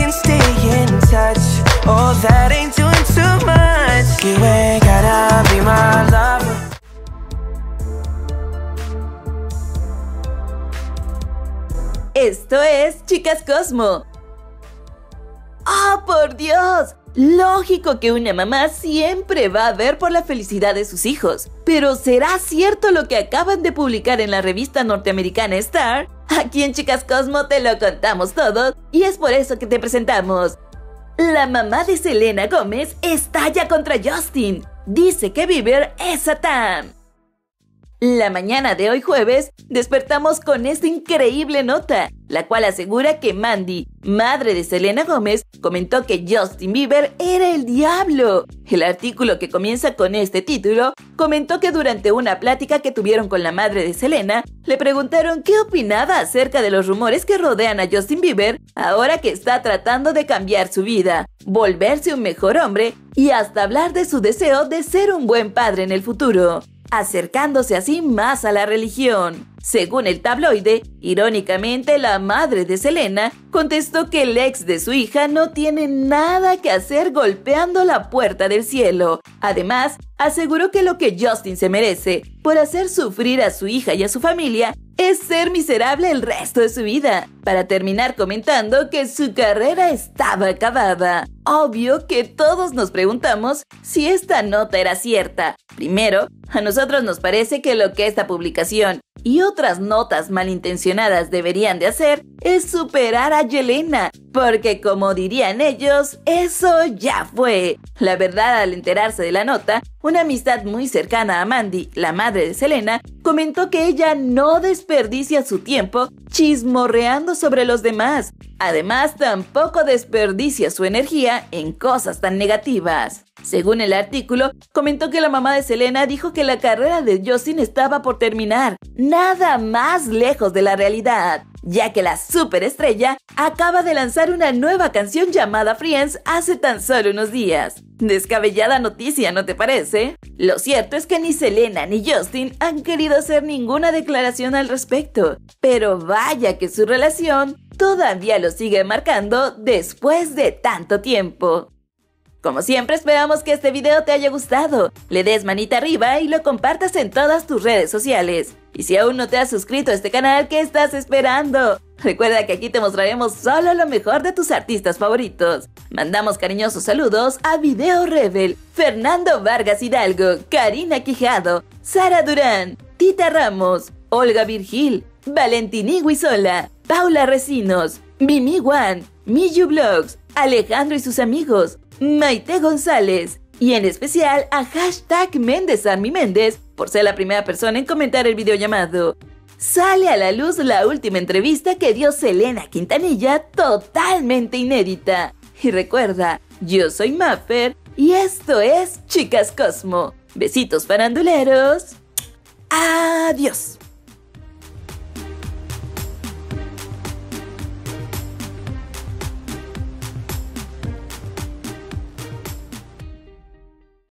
can stay in touch. Oh, that ain't doing too much. You ain't gotta be my lover. Esto es Chicas Cosmo. ¡Oh, por Dios! Lógico que una mamá siempre va a ver por la felicidad de sus hijos. Pero ¿será cierto lo que acaban de publicar en la revista norteamericana Star? Aquí en Chicas Cosmo te lo contamos todo y es por eso que te presentamos. La mamá de Selena Gómez estalla contra Justin. Dice que Bieber es Satán. La mañana de hoy jueves despertamos con esta increíble nota, la cual asegura que Mandy, madre de Selena Gómez, comentó que Justin Bieber era el diablo. El artículo, que comienza con este título, comentó que durante una plática que tuvieron con la madre de Selena, le preguntaron qué opinaba acerca de los rumores que rodean a Justin Bieber ahora que está tratando de cambiar su vida, volverse un mejor hombre y hasta hablar de su deseo de ser un buen padre en el futuro, acercándose así más a la religión. Según el tabloide, irónicamente la madre de Selena contestó que el ex de su hija no tiene nada que hacer golpeando la puerta del cielo. Además, aseguró que lo que Justin se merece por hacer sufrir a su hija y a su familia es ser miserable el resto de su vida, para terminar comentando que su carrera estaba acabada. Obvio que todos nos preguntamos si esta nota era cierta. Primero, a nosotros nos parece que lo que esta publicación y otras notas malintencionadas deberían de hacer es superar a Yelena, porque como dirían ellos, eso ya fue. La verdad, al enterarse de la nota, una amistad muy cercana a Mandy, la madre de Selena, comentó que ella no desperdicia su tiempo chismorreando sobre los demás. Además, tampoco desperdicia su energía en cosas tan negativas. Según el artículo, comentó que la mamá de Selena dijo que la carrera de Justin estaba por terminar, nada más lejos de la realidad, ya que la superestrella acaba de lanzar una nueva canción llamada Friends hace tan solo unos días. Descabellada noticia, ¿no te parece? Lo cierto es que ni Selena ni Justin han querido hacer ninguna declaración al respecto, pero vaya que su relación todavía lo sigue marcando después de tanto tiempo. Como siempre, esperamos que este video te haya gustado, le des manita arriba y lo compartas en todas tus redes sociales. Y si aún no te has suscrito a este canal, ¿qué estás esperando? Recuerda que aquí te mostraremos solo lo mejor de tus artistas favoritos. Mandamos cariñosos saludos a Video Rebel, Fernando Vargas Hidalgo, Karina Quijado, Sara Durán, Tita Ramos, Olga Virgil, Valentín Iguizola, Paula Recinos, Mimi Wan, Miyu Vlogs, Alejandro y sus amigos, Maite González, y en especial a #MéndezArmiMéndez por ser la primera persona en comentar el video llamado "Sale a la luz la última entrevista que dio Selena Quintanilla, totalmente inédita". Y recuerda, yo soy Maffer y esto es Chicas Cosmo. Besitos faranduleros. Adiós.